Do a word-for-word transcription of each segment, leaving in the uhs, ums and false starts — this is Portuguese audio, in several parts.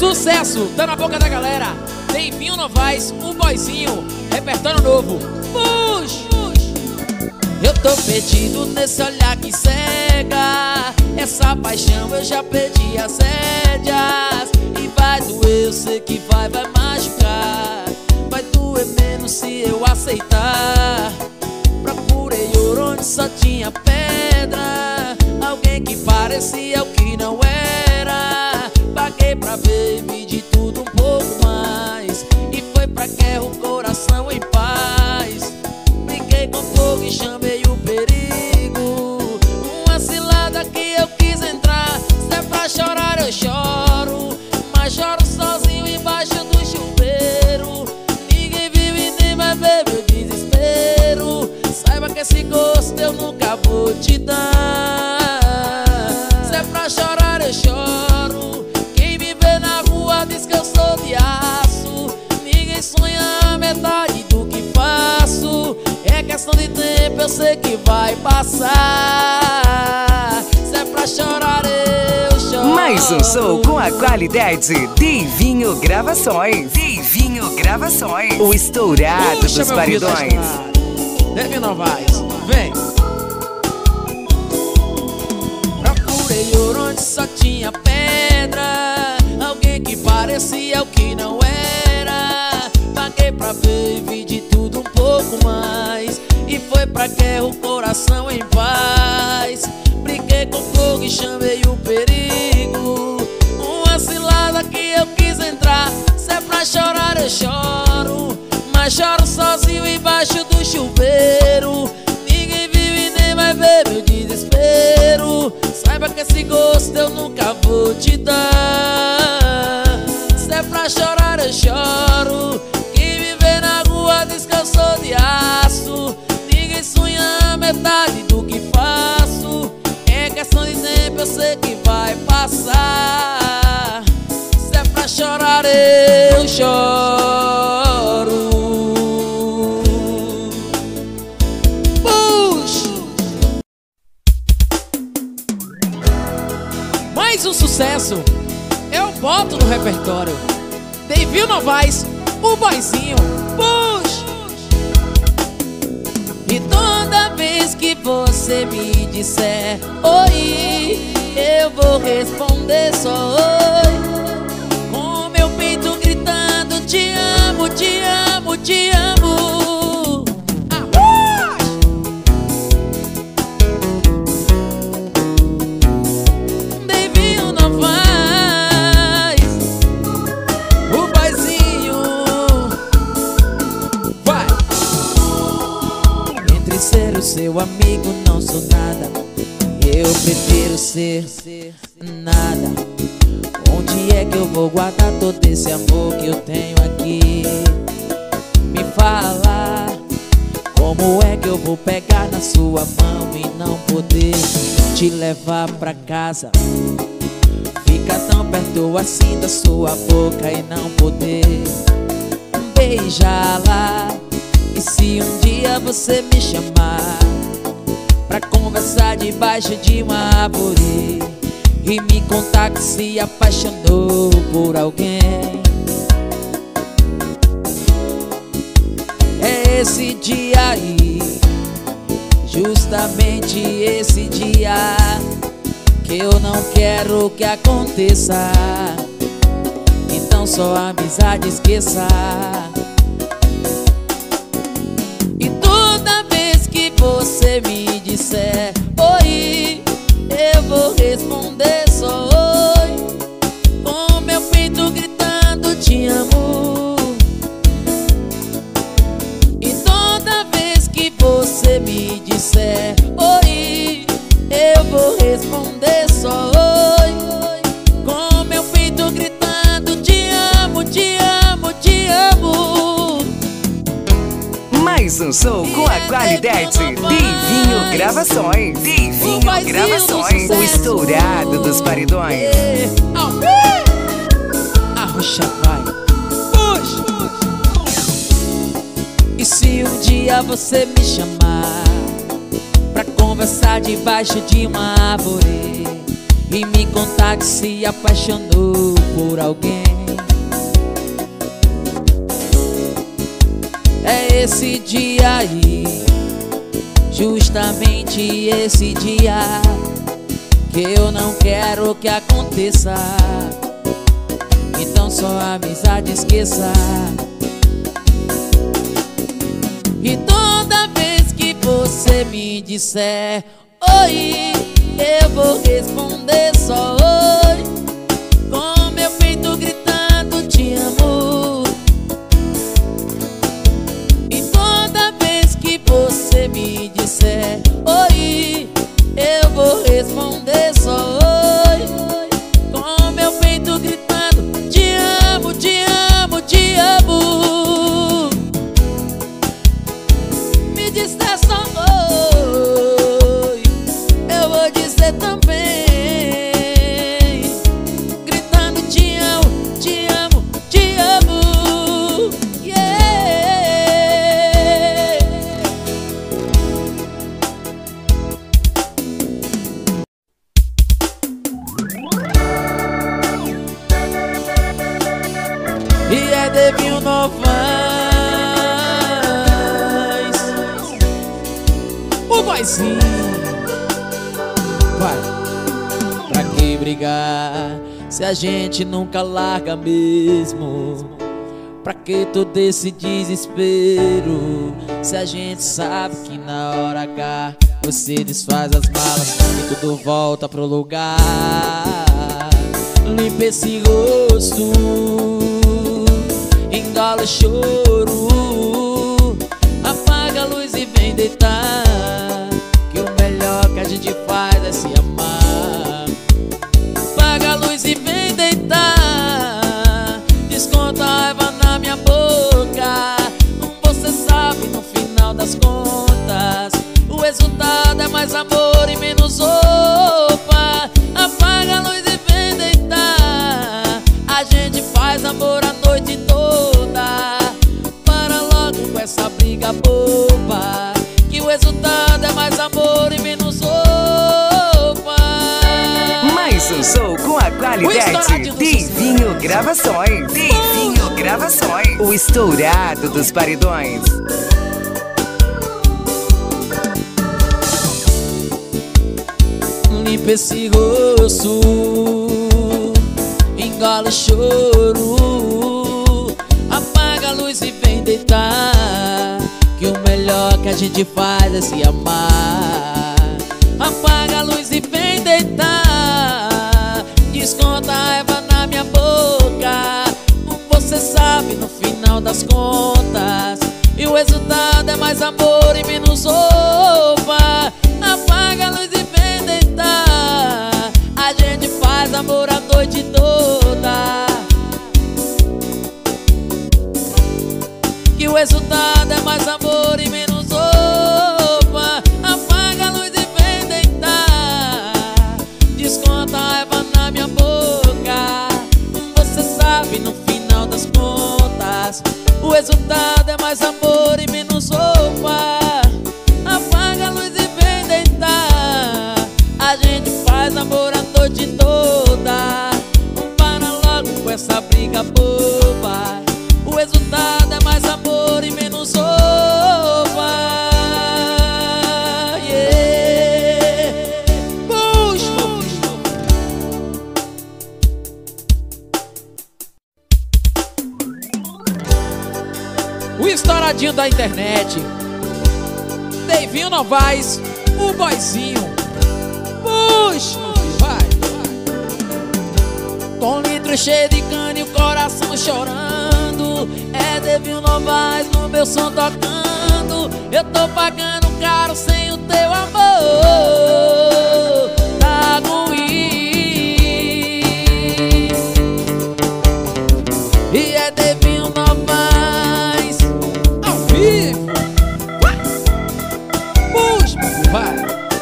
Sucesso, tá na boca da galera. Deivinho Novaes, o boyzinho, repertório novo. Puxa! Eu tô perdido nesse olhar que cega. Essa paixão eu já perdi as rédeas. E vai doer, eu sei que vai, vai machucar. Vai doer menos se eu aceitar. Procurei ouro onde só tinha pedra. Alguém que parecia o que não era. Paguei pra ver e vi de tudo um pouco mais. E foi pra guerra o coração em paz. Briguei com fogo e chamei o perigo. Uma cilada que eu quis entrar. Se é pra chorar eu choro, mas choro sozinho embaixo do chuveiro. Ninguém vive e nem vai ver meu desespero. Saiba que esse gosto eu nunca vou te dar. Se é pra chorar eu choro. Quem me vê na rua diz que eu sou de aço. Ninguém sonha a metade do que faço. É questão de tempo, eu sei que vai passar. Se é pra chorar eu choro. Mais um show com a qualidade Deivinho Gravações. Deivinho Gravações, o estourado Puxa, dos paredões. Deivinho Novaes, vem. Procurei ouro onde só tinha pedra. Alguém que parecia o que não era. Paguei pra ver e vi de tudo um pouco mais. E foi pra guerra o coração em paz. Briguei com fogo e chamei o perigo. Uma cilada que eu quis entrar. Se é pra chorar eu choro, mas choro sozinho embaixo do chuveiro. Ninguém vive e nem vai ver meu desespero. Saiba que esse gosto eu nunca vou te dar. Se é pra chorar eu choro. Quem me vê na rua diz que eu sou de aço. Ninguém sonha a metade do que faço. É questão de tempo, eu sei que vai passar. Se é pra chorar eu choro. Puxa! Mais um sucesso eu boto no repertório. Deivinho Novaes, o boyzinho. Puxa! E toda vez que você me disser oi, eu vou responder só oi. Com meu peito gritando te amo, te amo, te amo. Ah, Deivinho Novaes, o boyzinho. Vai! Entre ser o seu amigo não sou nada. Eu prefiro ser nada. Onde é que eu vou guardar todo esse amor que eu tenho aqui? Me fala, como é que eu vou pegar na sua mão e não poder te levar pra casa? Fica tão perto assim da sua boca e não poder beijá-la. E se um dia você me chamar pra conversar debaixo de uma árvore e me contar que se apaixonou por alguém, é esse dia aí, justamente esse dia, que eu não quero que aconteça. Então só a amizade esqueça. E toda vez que você me disser oi, eu vou responder só oi. Com meu peito gritando te amo. E toda vez que você me disser oi, eu vou responder só oi. Com meu peito gritando te amo, te amo, te amo. Mais um show com a qualidade Deivinho Gravações. Deivinho Gravações, o estourado dos paredões. Arrocha vai. Puxa. E se um dia você me chamar pra conversar debaixo de uma árvore e me contar que se apaixonou por alguém, esse dia aí, justamente esse dia que eu não quero que aconteça. Então só a amizade esqueça. E toda vez que você me disser oi, eu vou responder só oi, com meu peito gritando te amo. E toda vez que você me disser oi, eu vou responder só oi, com meu peito gritando te amo, te amo, te amo. Me disser só oi, eu vou dizer também, gritando te amo, te amo, te amo. Yeah. E é Devinho Novaes, o boyzinho. Vai. Pra que brigar se a gente nunca larga mesmo? Pra que todo esse desespero se a gente sabe que na hora H você desfaz as malas e tudo volta pro lugar? Limpa esse rosto, engala o choro, apaga a luz e vem deitar, que o melhor que a gente faz é se amar. Apaga a luz e vem deitar, desconta a raiva na minha boca. Você sabe, no final das contas, o resultado é mais amor e menos roupa. Apaga a luz e vem deitar, a gente faz amor a noite toda. Para logo com essa briga boba, que o resultado é mais amor e menos roupa. Mais um show com a qualidade Devinho Gravações. Devinho Gravações, o estourado dos paredões. Limpa esse rosto, engala o choro, apaga a luz e vem deitar, que o melhor que a gente faz é se amar. Apaga a luz e vem deitar, desconta a raiva na minha boca. Você sabe, no final das contas, e o resultado é mais amor e menos roupa. Apaga a luz e vem deitar, a gente faz amor a noite toda, que o resultado é mais amor e menos roupa. Apaga a luz e vem deitar, desconta a raiva na minha boca. Você sabe, no final das contas, o resultado é mais amor e menos roupa. Apaga a luz e vem deitar, a gente faz amor a noite toda. Para logo com essa briga boba, o resultado é mais amor e menos roupa. Yeah. Puxa, puxa. O estouradinho da internet, Devinho Novaes, o boyzinho. Puxa, vai, vai. Com litro cheio de cana e o coração chorando, é Devinho Novaes no meu som tocando. Eu tô pagando caro sem o teu amor, tá ruim. E é Devinho Novaes ao vivo. Puxa, vai.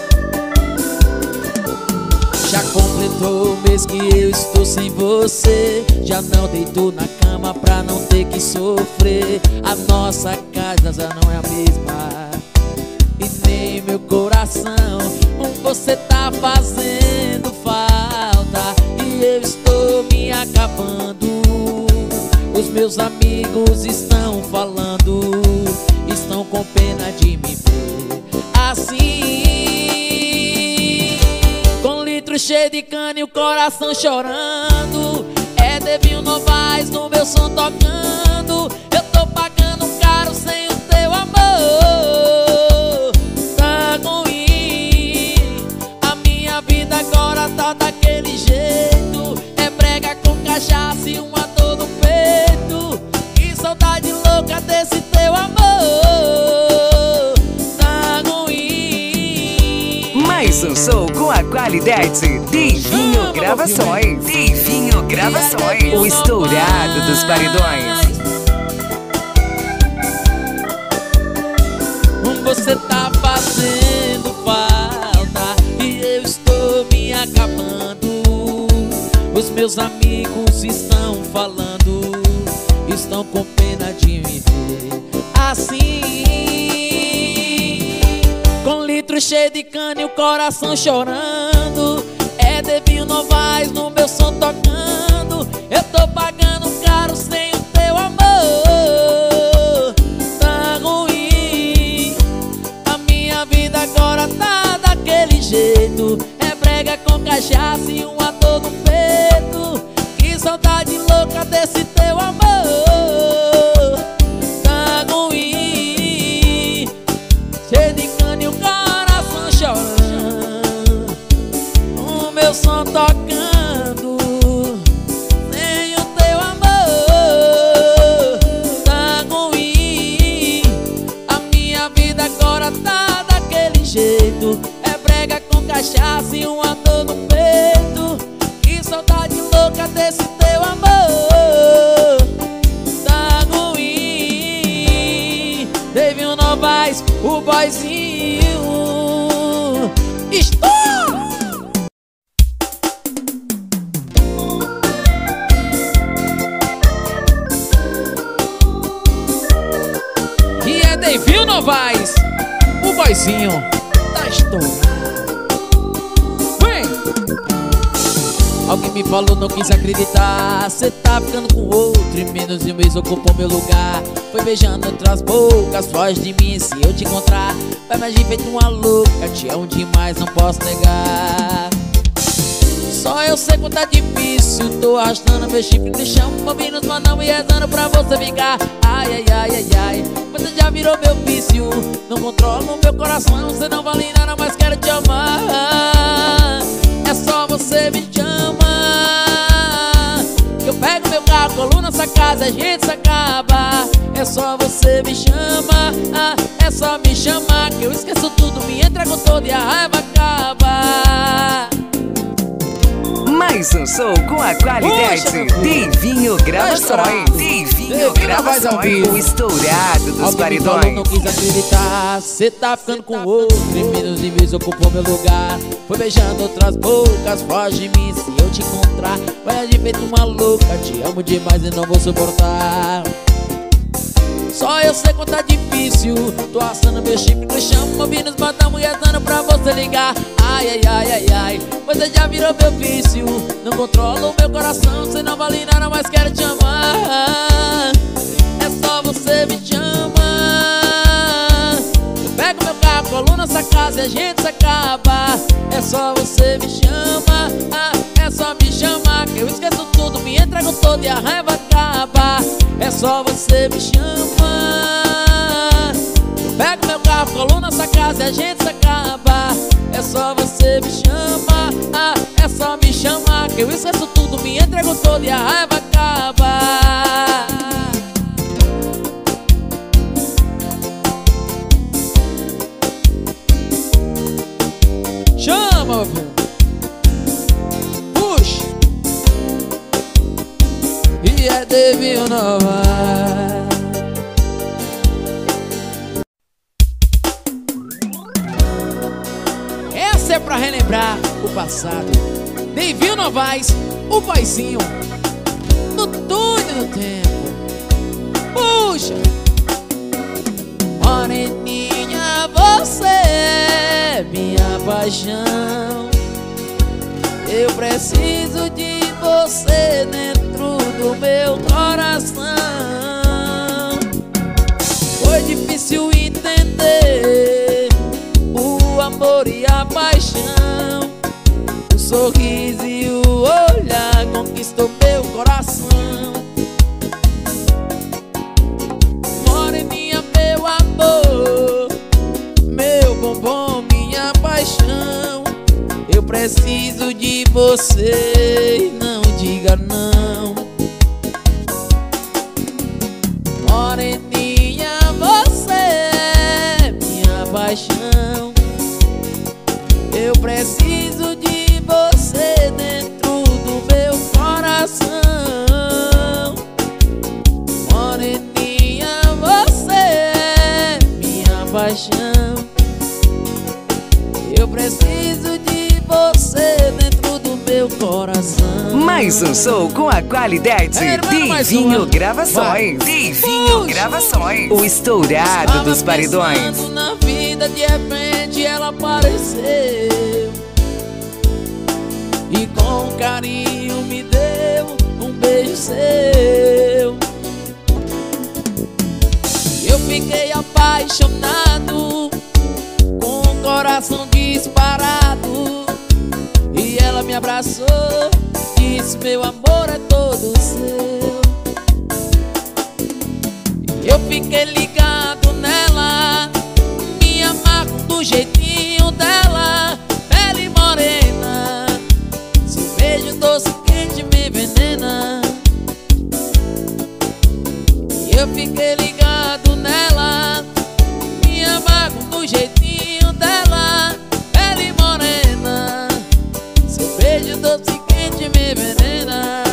Já completou o mês que eu estou sem você, já não deito na cama pra não ter que sofrer. A nossa casa já não é a mesma, e nem meu coração. Você tá fazendo falta e eu estou me acabando. Os meus amigos estão falando com pena de me ver assim, com litro cheio de cana e o coração chorando. É Devinho Novaes no meu som tocando. Eu tô pagando caro sem o teu amor. Tá ruim, a minha vida agora tá daquele jeito. É brega com cachaça e uma dor no peito. Que saudade louca desse teu amor. Tá ruim. Mais um show com a qualidade Divinho Gravações. Divinho Gravações, o estourado dos paredões. Você tá fazendo falta e eu estou me acabando. Os meus amigos estão falando, estão com pena de me ver assim, com litro cheio de cana e o coração chorando. É Devinho Novaes no meu som tocando. Eu tô pagando caro sem o teu amor. Tá ruim, a minha vida agora tá daquele jeito. É brega com cachaça e uma dor no peito. Que saudade louca desse teu amor. Tá ruim, cheio de cana e o coração chorando. O meu som tocando sem o teu amor. Tá ruim, a minha vida agora tá daquele jeito. É brega com cachaça e uma dor no peito. Que saudade louca desse teu amor. Tá ruim, Devinho Novaes, o boyzinho. Estou! E é Devinho Novaes, o boyzinho da estourada. Vem! Alguém me falou, não quis acreditar. Cê tá ficando com outro e menos de um mês ocupou meu lugar. Foi beijando outras bocas, foge de mim se eu te encontrar. Vai me agir feito uma louca, te amo demais, não posso negar. Só eu sei quanto tá difícil, tô arrastando meu chifre no chão, ouvindo os manão e rezando pra você ficar. Ai, ai, ai, ai, ai, você já virou meu vício. Não controlo o meu coração, você não vale nada, mas quero te amar. É só você me chama, que eu pego meu carro, colo nessa casa, a gente se acaba. É só você me chama, ah, é só me chamar, que eu esqueço tudo, me entrego todo e a raiva acaba. Mais um show com a qualidade Divinho Gravações. Divinho Gravações, o estourado dos paredões. Não quis acreditar, cê tá ficando com outro e menos de vez ocupou meu lugar. Foi beijando outras bocas, foge de mim se eu te encontrar. Vai agir feito uma louca, te amo demais e não vou suportar. Só eu sei quanto tá difícil, tô assando meu chifre no chão, ouvindo os badão e rezando pra você ligar. Ai, ai, ai, ai, ai, você já virou meu vício. Não controlo o meu coração, você não vale nada, mas quero te amar. É só você me chama, eu pego meu carro, colo nessa casa e a gente se acaba. É só você me chama, ah, é só me chamar, que eu esqueço tudo, me entrego todo e a raiva acaba. É só você me chama, eu pego meu carro, colo nessa casa e a gente se acaba. É só você me chama, ah, é só me chamar, que eu esqueço tudo, me entrego todo e a raiva acaba. Chama, filho. Puxa. E é Devinho Novaes. Essa é pra relembrar o passado. Devinho Novaes, o boyzinho, no túnel do tempo. Puxa. Moreninha, você é minha paixão. Eu preciso de você dentro do meu coração. Foi difícil e entender o amor e a paixão. O sorriso e o olhar conquistou meu coração. Moreninha, meu amor, meu bombom, minha paixão. Eu preciso de você, não diga não. Moreninha, você é minha paixão. Eu preciso de você dentro do meu coração. Moreninha, você é minha paixão. Eu preciso de você dentro do meu coração. Mais um show com a qualidade É, irmão, Divinho Gravações. Vai. Divinho Puxa. Gravações. O estourado Estava dos paredões. pensando na vida, de repente ela apareceu e com carinho me deu um beijo seu. Eu fiquei apaixonado, com o coração disparado, e ela me abraçou, disse: meu amor é todo seu. Eu fiquei ligado nela, me amarro do jeitinho dela, pele morena, seu beijo doce quente me envenena. Eu fiquei ligado nela, me amarro do jeitinho dela, pele morena, seu beijo doce quente me envenena.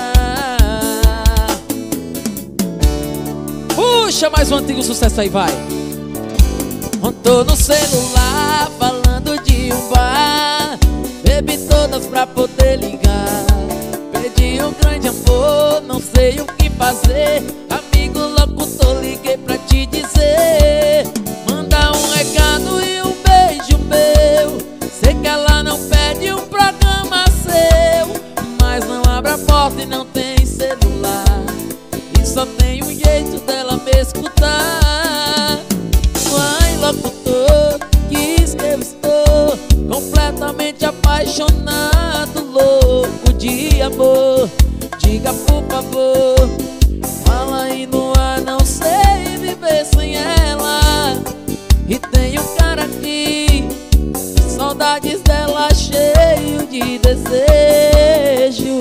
Puxa mais um antigo sucesso aí, vai. Tô no celular falando de um bar, bebi todas pra poder ligar. Perdi um grande amor, não sei o que fazer. Amigo locutor, liguei pra te dizer: manda um recado e um beijo meu. Sei que ela não pede um programa seu, mas não abre a porta e não tem celular, e só tem um jeito dela me escutar. Vai, locutor, diz que eu estou completamente apaixonado, louco de amor. Diga por favor, fala aí no ar, não sei viver sem ela. E tem um cara aqui, saudades dela, cheio de desejo.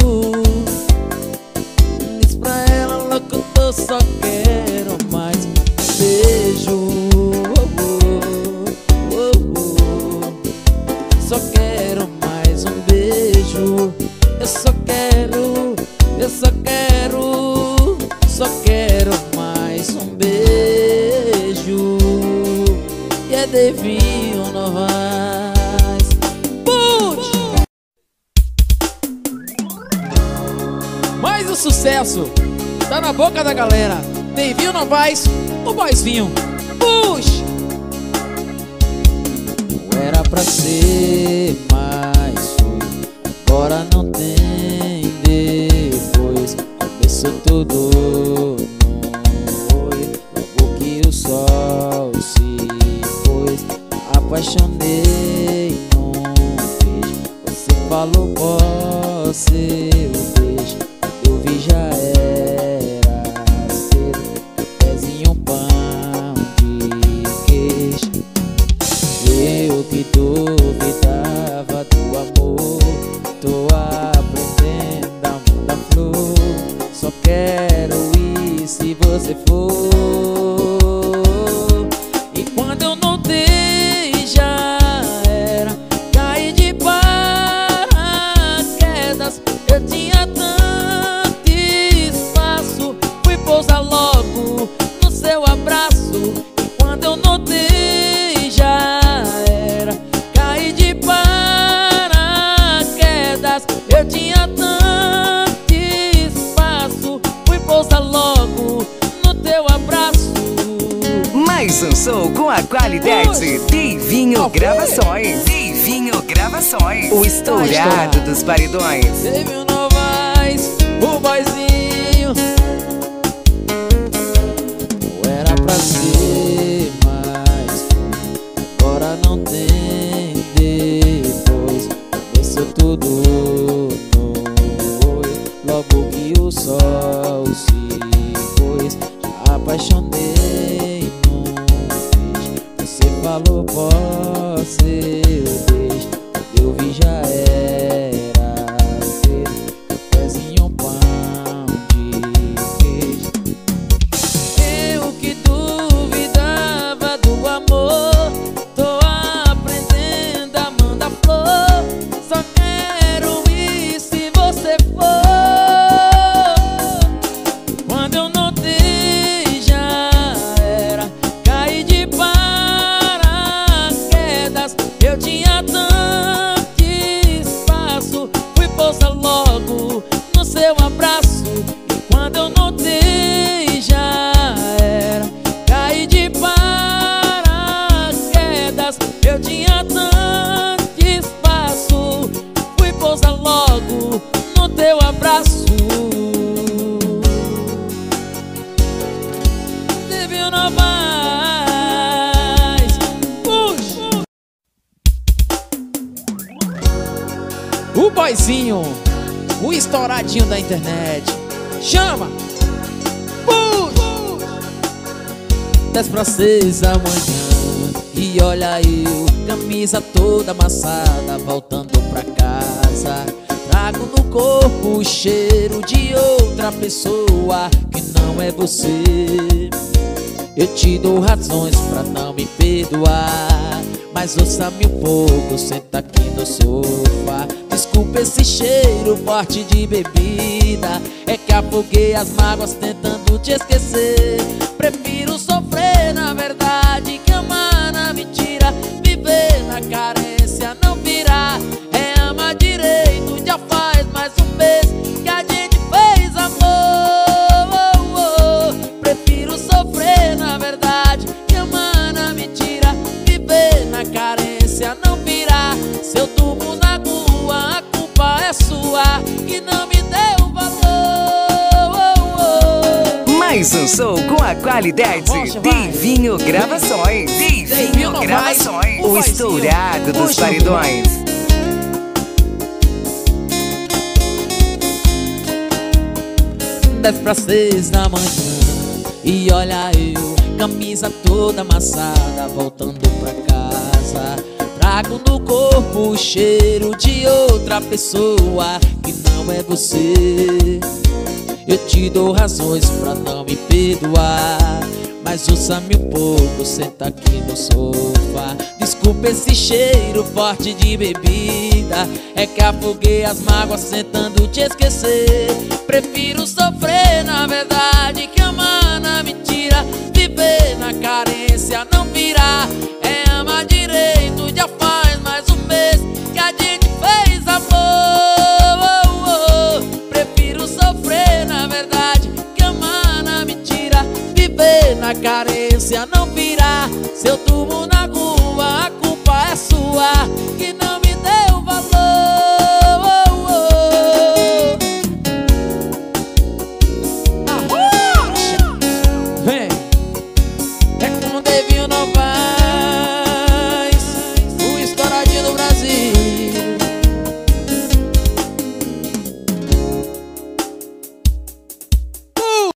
Diz pra ela, locutor, só quero mais um beijo. Só quero mais um beijo. Eu só quero, eu só quero, só quero mais um beijo. E é Divinho Novaes. Puxa! Mais um sucesso, tá na boca da galera. Divinho Novaes, o boyzinho. Puxa! Era pra ser, mas foi, agora não tem depois. Começou tudo, não foi, logo que o sol se foi. Apaixonei num beijo, você falou você o beijo. Quando eu vi já era cedo, cafezinho, pão de queijo. Eu que duvidava do amor, tô aprendendo a mudar flor. Só quero ir se você for. E quando eu notei já era, caí de paraquedas. Eu tinha tanto espaço, fui pousar logo no seu abraço. E quando eu notei já eu tinha tanto espaço, fui pousar logo no teu abraço. Mais um show com a qualidade Divinho Okay. Gravações. Divinho Gravações. O estourado dos paredões. Divinho Novaes, o boyzinho. Não era pra ser, mas tudo foi logo que o sol se pôs. Já apaixonei num beijo. Você falou pode ser o beijo. Quando eu vi já era cedo. Cafézinho, um pão de queijo. Eu que duvidava do amor, tô aprendendo a mandar flor. Só quero ir se você for. Quando eu notei já era. Caí de paraquedas. Eu tinha tanto espaço. Fui pousar logo no seu abraço. E quando eu notei já era. Caí de paraquedas. Eu tinha tanto espaço. Fui pousar logo no teu abraço. Divino Novaes, puxa. O boyzinho, o estouradinho da internet. Chama! Puxa! Dez pra seis da manhã e olha eu, camisa toda amassada, voltando pra casa. Trago no corpo o cheiro de outra pessoa que não é você. Eu te dou razões pra não me perdoar, mas ouça-me um pouco, senta aqui no sofá. Desculpa esse cheiro forte de bebida, é que afoguei as mágoas tentando te esquecer. Prefiro sofrer na verdade que amar na mentira. Viver na carência não virá. É amar direito, já faz mais um mês que a gente fez amor. Prefiro sofrer na verdade que amar na mentira. Viver na carência não virá. Se eu durmo na rua, a culpa é sua e não me deu valor. Mais um show com a qualidade Divinho Gravações. Divinho Gravações, o estourado dos paredões. Dez pra seis da manhã e olha eu, camisa toda amassada, voltando pra casa. Trago no corpo o cheiro de outra pessoa que não é você. Eu te dou razões pra não me perdoar, mas ouça-me um pouco, senta aqui no sofá. Desculpa esse cheiro forte de bebida, é que afoguei as mágoas tentando te esquecer. Prefiro sofrer na verdade que amar na mentira. Viver na carência não virá. É amar direito, já faz mais um mês que a gente fez amor. Prefiro sofrer na verdade que amar na mentira. Viver na carência não virá. Se eu durmo na rua, a culpa é sua que não me deu valor. Arrocha! Vem! É com Divinho Novaes, o estouradinho do Brasil. uh!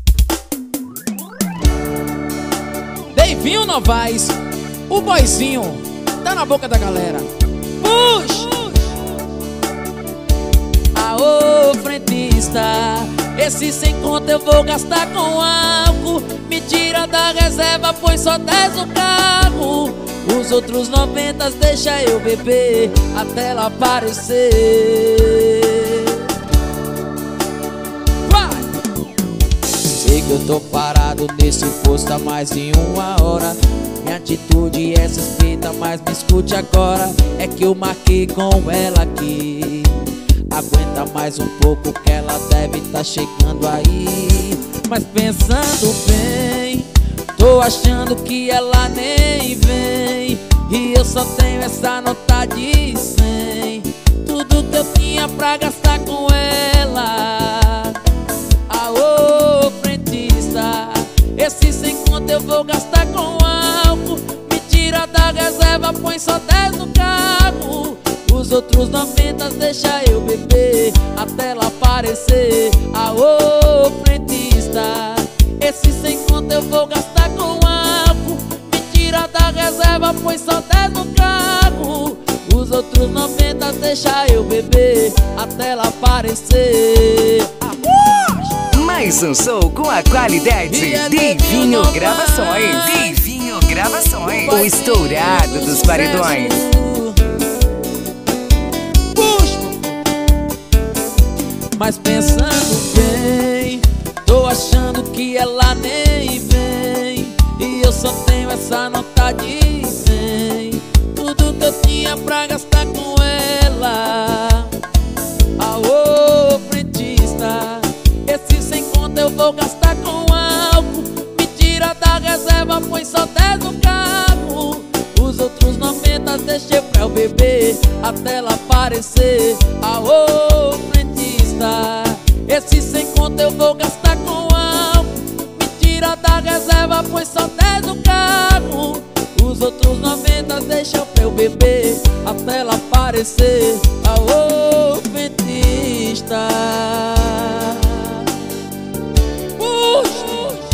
Divinho Novaes, o boyzinho, tá na boca da galera. Puxa! Aô, frentista, esse sem conta eu vou gastar com álcool. Me tira da reserva, põe só dez no carro. Os outros noventa deixa eu beber até ela aparecer. Vai! Sei que eu tô parado nesse posto há mais de uma hora. Minha atitude é suspeita, mas me escute agora. É que eu marquei com ela aqui. Aguenta mais um pouco que ela deve tá chegando aí. Mas pensando bem, tô achando que ela nem vem. E eu só tenho essa nota de cem. Tudo que eu tinha pra gastar com ela. Aô, frentista, esse sem conta eu vou gastar com álcool. Me tira da reserva, põe só dez no carro. Os Os outros noventa deixa eu beber até ela aparecer. Aô, frentista, esse sem conta eu vou gastar com álcool. Me tira da reserva, pois só dez no carro. Os outros noventa deixa eu beber até ela aparecer. Mais um show com a qualidade Divinho Gravações. Divinho Gravações, o estourado dos paredões. Mas pensando bem, tô achando que ela nem vem. E eu só tenho essa nota de cem. Tudo que eu tinha pra gastar com ela. Aô, frentista, esse sem conta eu vou gastar com álcool. Me tira da reserva, põe só dez no carro. Os outros noventa deixei pra eu beber até ela aparecer. Aô, frentista, esse sem conta eu vou gastar com álcool. Me tira da reserva, põe só dez no carro. Os outros noventa deixam pra eu beber até ela aparecer. Aô, frentista. Puxa.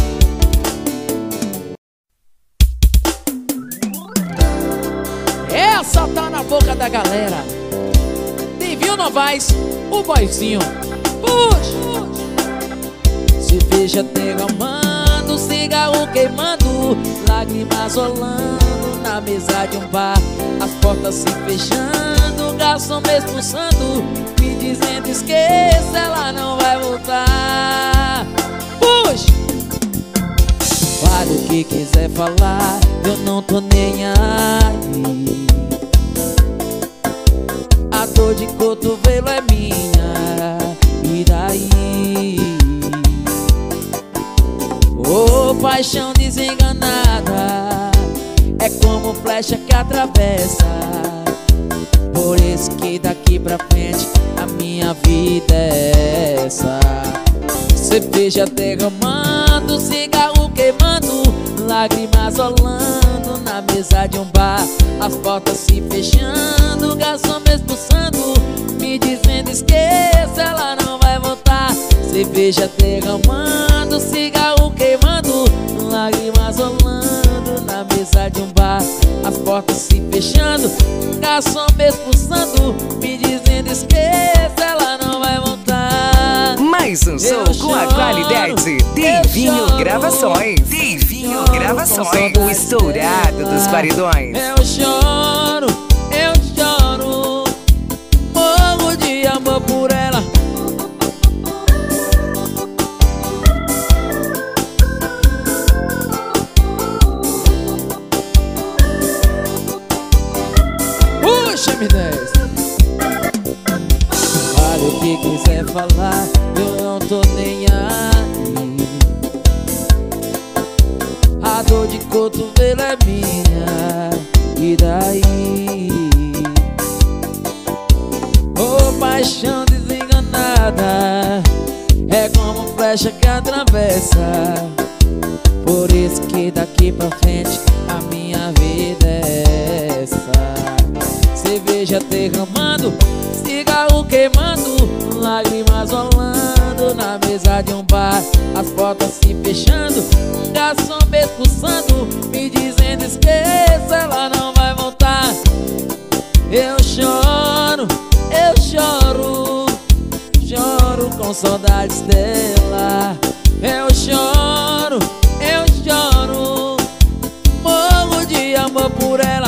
Essa tá na boca da galera. Divinho Novaes, o boizinho. Puxa. Cerveja derramando, cigarro queimando, lágrimas rolando na mesa de um bar. As portas se fechando, garçom me expulsando, me dizendo esqueça, ela não vai voltar. Puxa. Fale o que quiser falar, eu não tô nem aí. A dor de cotovelo é minha, e daí? Oh, paixão desenganada é como flecha que atravessa. Por isso que daqui pra frente a minha vida é essa. Cerveja derramando, cigarro queimando, lágrimas rolando na mesa de um bar. As portas se fechando, garçom me expulsando, me dizendo esqueça, ela não vai voltar. Cerveja derramando, cigarro queimando, lágrimas rolando na mesa de um bar. As portas se fechando, garçom me expulsando, me dizendo esqueça, ela não vai voltar. Mais um show com a qualidade Divinho Gravações. Divinho Gravações, o estourado dos paredões. Eu choro, eu choro, morro de amor por ela. Puxa, M dez. Fale o que quiser falar, eu não tô nem aí. A dor de cotovelo é minha, e daí? Oh, paixão desenganada é como flecha que atravessa. Por isso que daqui pra frente a minha vida é essa. Cerveja derramando, cigarro queimando, lágrimas rolando na mesa de um bar. As portas se fechando, um garçom me expulsando, me dizendo esqueça, ela não vai voltar. Eu choro, eu choro, choro com saudades dela. Eu choro, eu choro, morro de amor por ela.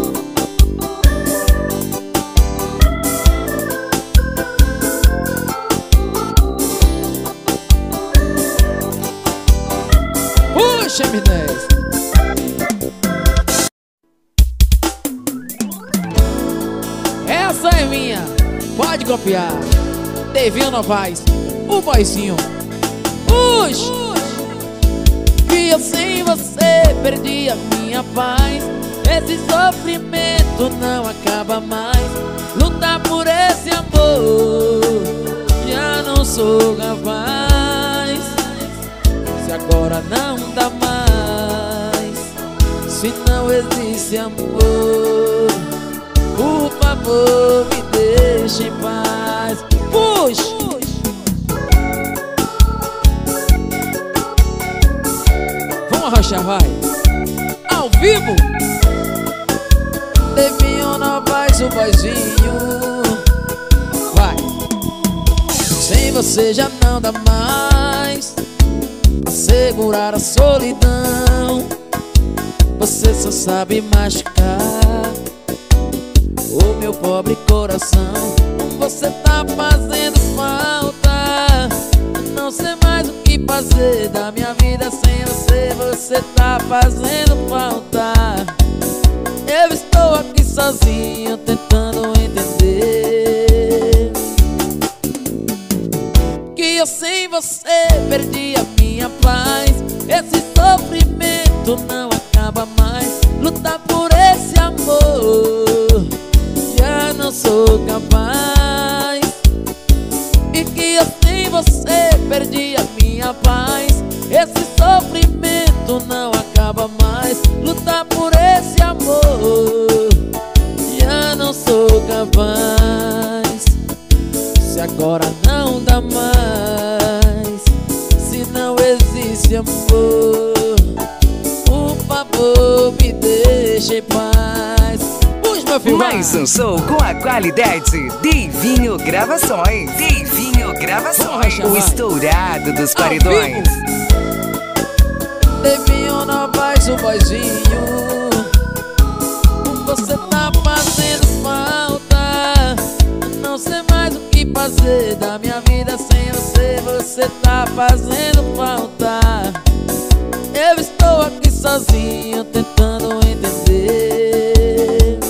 Puxa, M dez. Essa é minha, pode copiar. Divinho Novaes, o boizinho. Puxa. Que eu sem você perdi a minha paz. Esse sofrimento não acaba mais. Lutar por esse amor já não sou capaz. Se agora não dá mais, se não existe amor, o Por favor, me deixe em paz. Puxa! Vamos arrochar, vai. Ao vivo. Devinho Novaes, o boizinho. Vai. Sem você já não dá mais pra segurar a solidão. Você só sabe machucar o meu pobre coração. Você tá fazendo falta, não sei mais o que fazer da minha vida sem você. Você tá fazendo falta. Eu estou aqui sozinho tentando entender que eu sem você perdi a minha paz. Esse sofrimento não acaba mais. Lutar por esse amor já não sou capaz. E que eu sem você perdi a minha paz. Esse sofrimento não acaba mais. Lutar por esse amor já não sou capaz. Se agora não dá mais, se não existe amor, por favor me deixe em paz. Puxa, meu filho. Mais um show com a qualidade Divinho Gravações. Divinho Gravações, o estourado dos paredões. Devinho Novaes, o boizinho. Você tá fazendo falta, não sei mais o que fazer da minha vida sem você. Você tá fazendo falta. Eu estou aqui sozinho tentando entender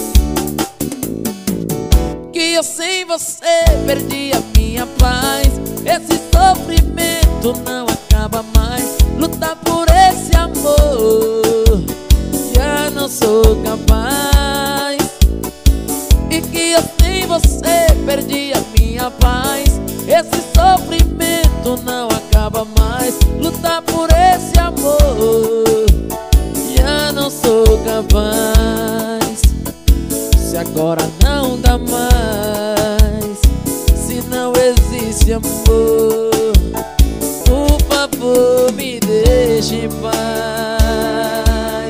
que eu sem você perdi a minha paz. Esse sofrimento não acaba mais. Lutar por esse amor já não sou capaz. E que eu sem você perdi a minha paz. Esse sofrimento não acaba mais. Lutar por esse amor já não sou capaz. Se agora não dá mais, se não existe amor, por favor me deixe em paz.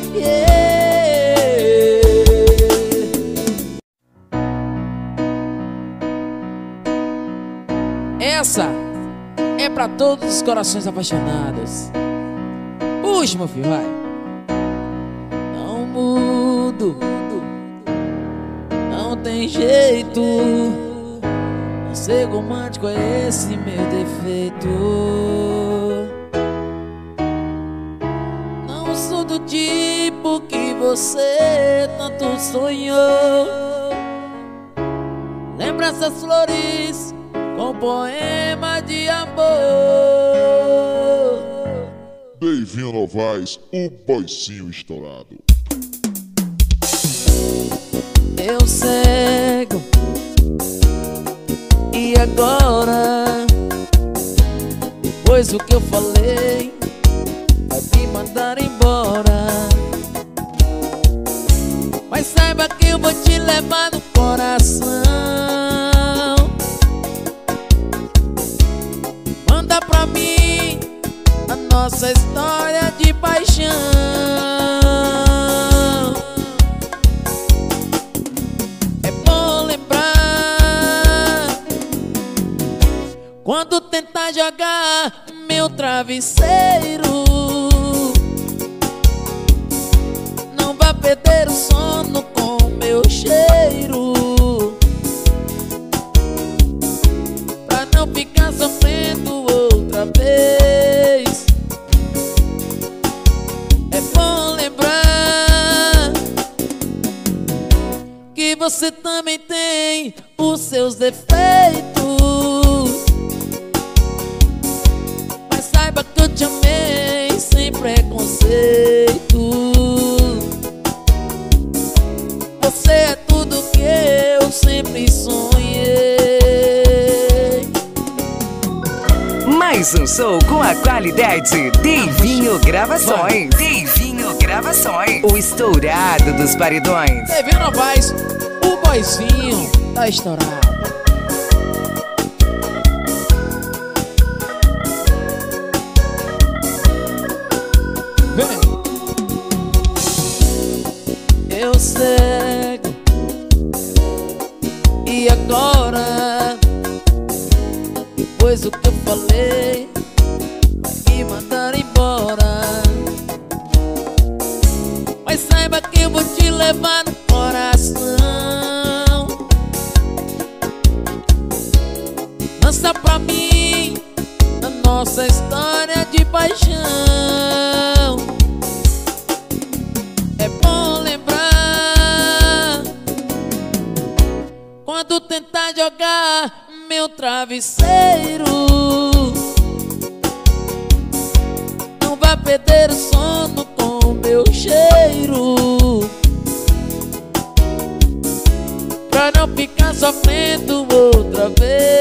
Yeah. Essa é pra todos os corações apaixonados. Puxa, meu filho, vai. Não mudo, não tem jeito. Não ser romântico é esse meu defeito. Não sou do tipo que você tanto sonhou. Lembra essas flores com poema de amor. Devinho Novaes, o boizinho estourado. Eu cego, e agora? Depois do que eu falei, vai me mandar embora. Mas saiba que eu vou te levar no coração. Manda pra mim a nossa história de paixão. É bom lembrar quando tentar jogar meu travesseiro. Não vá perder o sono com meu cheiro, pra não ficar sofrendo outra vez. É bom lembrar que você também tem os seus defeitos. Mas saiba que eu te amei sem preconceito. Você é tudo que eu sempre sonhei. Mais um show com a qualidade Divinho Gravações. Divinho Gravações, o estourado dos paredões. Devinho Novaes, o boy boyzinho tá estourado. Vem. Eu sei. E agora? Depois do que eu falei, me mandaram embora. Mas saiba que eu vou te levar no coração. Dança pra mim a nossa história de paixão. É bom lembrar quando tentar jogar meu travesseiro. Não vai perder o sono com meu cheiro, pra não ficar sofrendo outra vez.